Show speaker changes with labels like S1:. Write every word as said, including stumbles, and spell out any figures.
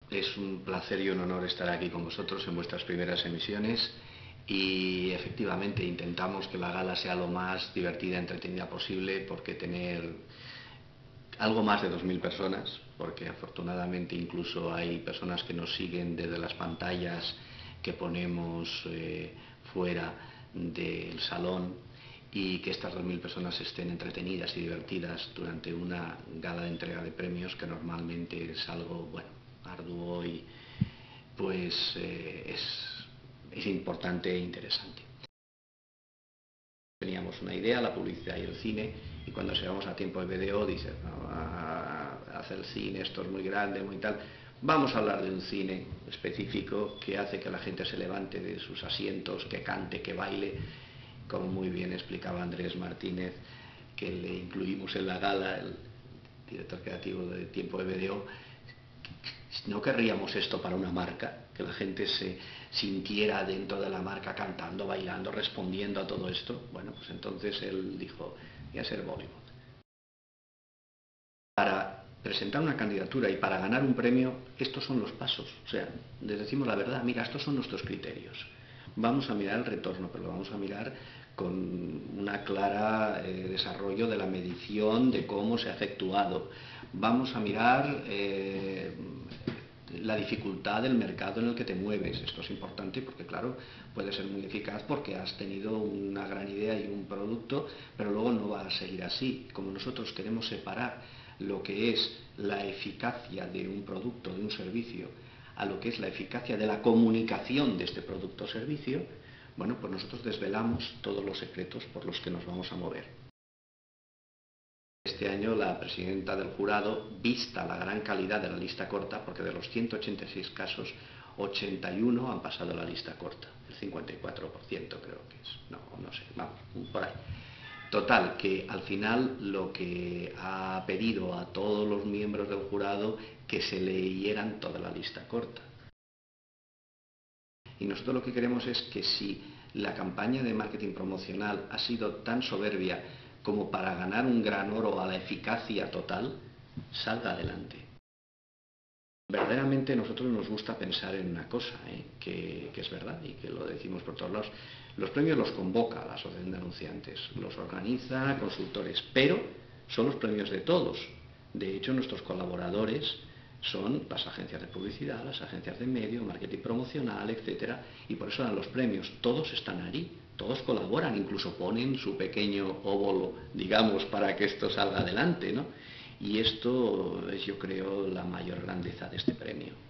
S1: Es un placer y un honor estar aquí con vosotros en vuestras primeras emisiones y efectivamente intentamos que la gala sea lo más divertida y entretenida posible, porque tener algo más de dos mil personas, porque afortunadamente incluso hay personas que nos siguen desde las pantallas que ponemos eh, fuera del salón, y que estas dos mil personas estén entretenidas y divertidas durante una gala de entrega de premios, que normalmente es algo, bueno, arduo y pues eh, es, es importante e interesante. Teníamos una idea, la publicidad y el cine, y cuando llegamos a Tiempo de Vídeo dices, no, a hacer cine, esto es muy grande, muy tal. Vamos a hablar de un cine específico que hace que la gente se levante de sus asientos, que cante, que baile, como muy bien explicaba Andrés Martínez, que le incluimos en la gala, el director creativo de Tiempo de Vídeo. No querríamos esto para una marca, que la gente se sintiera dentro de la marca cantando, bailando, respondiendo a todo esto. Bueno, pues entonces él dijo, voy a ser Bollywood. Para presentar una candidatura y para ganar un premio, estos son los pasos. O sea, les decimos la verdad, mira, estos son nuestros criterios. Vamos a mirar el retorno, pero lo vamos a mirar con una clara eh, desarrollo de la medición de cómo se ha efectuado. Vamos a mirar eh, la dificultad del mercado en el que te mueves. Esto es importante porque, claro, puede ser muy eficaz porque has tenido una gran idea y un producto, pero luego no va a seguir así. Como nosotros queremos separar lo que es la eficacia de un producto, de un servicio, a lo que es la eficacia de la comunicación de este producto o servicio, bueno, pues nosotros desvelamos todos los secretos por los que nos vamos a mover. Este año la presidenta del jurado, vista la gran calidad de la lista corta, porque de los ciento ochenta y seis casos, ochenta y uno han pasado a la lista corta, el cincuenta y cuatro por ciento creo que es, no, no sé, vamos, por ahí. Total, que al final lo que ha pedido a todos los miembros del jurado que se leyeran toda la lista corta. Y nosotros lo que queremos es que, si la campaña de marketing promocional ha sido tan soberbia como para ganar un gran oro a la eficacia total, salga adelante. Verdaderamente a nosotros nos gusta pensar en una cosa, ¿eh? que, que es verdad y que lo decimos por todos lados. Los premios los convoca la Asociación de Anunciantes, los organiza consultores, pero son los premios de todos. De hecho, nuestros colaboradores son las agencias de publicidad, las agencias de medio, marketing promocional, etcétera, y por eso dan los premios. Todos están allí, todos colaboran, incluso ponen su pequeño óvulo, digamos, para que esto salga adelante, ¿no? Y esto es, yo creo, la mayor grandeza de este premio.